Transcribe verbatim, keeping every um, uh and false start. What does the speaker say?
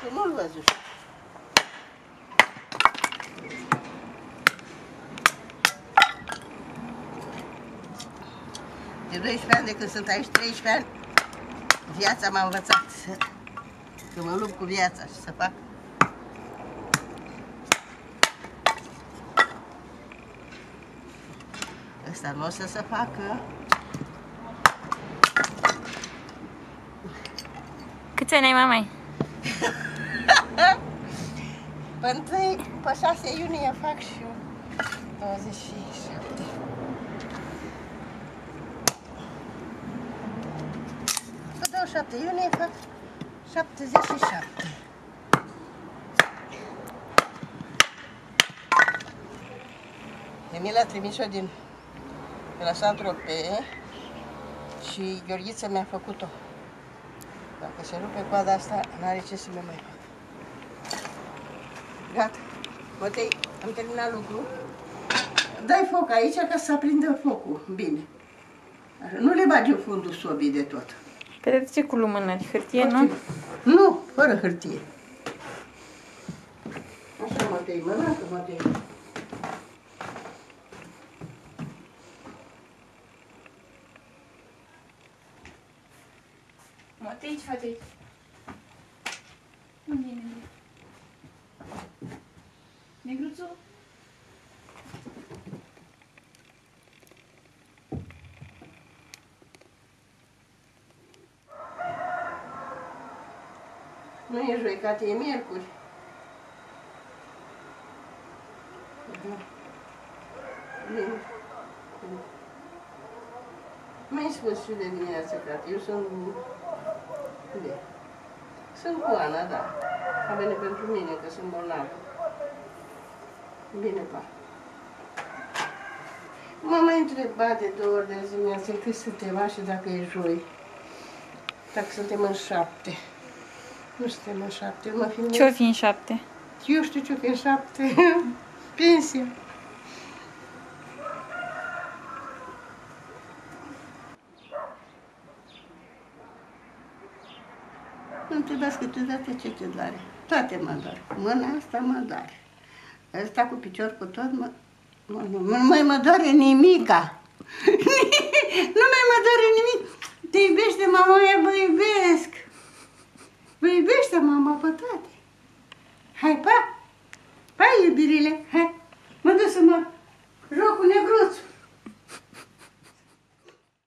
Tu nu-l văzuși. De doisprezece ani, de când sunt aici, treisprezece ani, viața m-a învățat să, să mă lupt cu viața și să fac. Ăsta nu o să se facă. Câți ani ai, mamai? Pe pe șase iunie fac și eu douăzeci și șapte. Pe douăzeci și șapte iunie fac șaptezeci și șapte. Emila a trimis-o din de la Saint-Tropez și Gheorghiță mi-a făcut-o. Dacă se rupe coada asta, n-are ce să mi mai fac. Gata. Matei, am terminat lucru. Dai foc aici ca să aprindă focul. Bine. Așa. Nu le bagi în fundul sobii de tot. Pe de ce cu lumânări? Hârtie, nu? Nu, fără hârtie. Așa, Matei, mănâncă, Matei. Matei, ce faci aici? Unde e negru? Negruțu? Nu e joi, Cate, e miercuri. Bine. Mi-ai spus și de dimineață, Cate, eu sunt... Bine. Sunt cu Ana, da. A venit pentru mine, că sunt bolnavă. Bine, pa. M-a mai întrebat de două ori de dimineață cât suntem așa dacă e joi. Dacă suntem în șapte. Nu suntem în șapte. Mă fi Ce-o fi în șapte? Eu știu ce-o fi în șapte. Pensia. Nu întrebați câteodată ce te doare. Toate mă doar. Mâna asta mă doare. Asta cu picior cu tot mă... mă nu, nu mai mă doare nimica. Nu mai mă doare nimic. Te iubește mama, eu vă iubesc. Vă iubește mama pe toate. Hai, pa! Pa, iubirile! Hai! Mă duc să mă